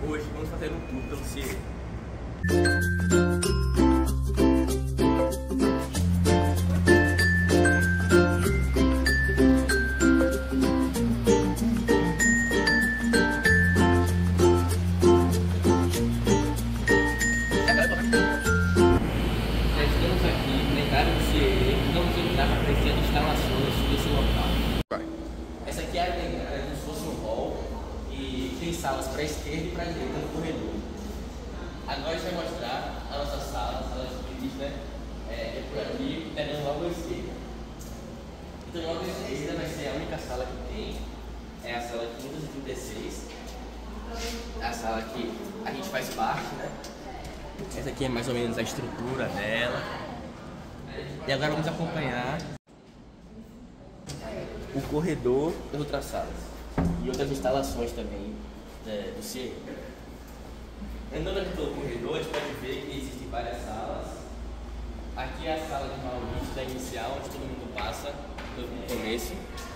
Hoje vamos fazer um tour pelo CIE. Estamos aqui na entrada do CIE e vamos entrar para conhecer as instalações desse local. Essa aqui é a entrada, como se fosse um hall e tem salas para a esquerda e para a direita no corredor. Agora a gente vai mostrar a nossa sala, a sala de vídeo, né? É por aqui, pegando logo à esquerda. Então logo à esquerda vai ser a única sala que tem, é a sala 536. A sala que a gente faz parte, né? Essa aqui é mais ou menos a estrutura dela. E agora vamos acompanhar o corredor das outras salas e outras instalações também do CIE. Andando aqui pelo corredor, a gente pode ver que existem várias salas. Aqui é a sala de Maurício, inicial, onde todo mundo passa no começo.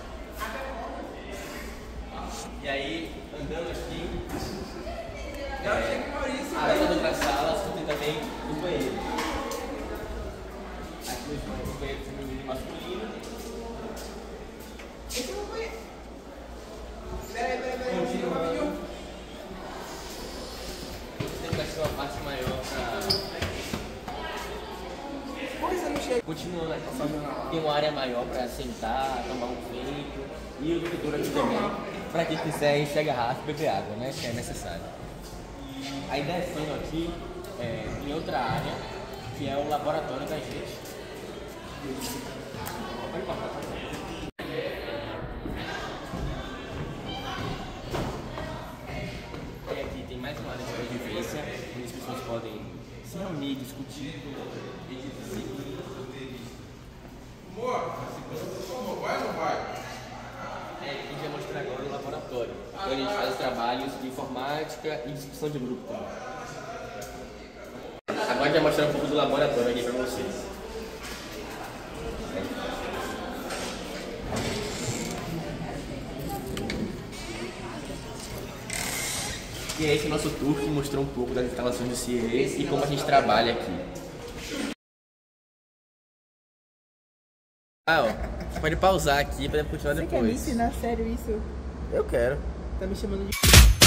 E aí, andando aqui, as outras salas tem também o banheiro. Aqui o banheiro feminino e masculino. Esse é o banheiro. Continuando. Vai ser uma parte maior pra... Continuando aqui, tem uma área maior para sentar, tomar um vento e o corredor aqui também, para quem quiser encher a garrafa e beber água, né, que é necessário. Aí descendo aqui, em outra área, que é o laboratório da gente. Aqui tem mais uma área de convivência, onde as pessoas podem se reunir, discutir. Vai ou não vai? A gente vai mostrar agora o laboratório. Então a gente faz trabalhos de informática e discussão de grupo também. Agora a gente vai mostrar um pouco do laboratório aqui para vocês. E é esse nosso tour que mostrou um pouco das instalações do CIE e como a gente trabalha aqui. Você pode pausar aqui para continuar depois. Você quer me ensinar sério isso? Eu quero. Tá me chamando de...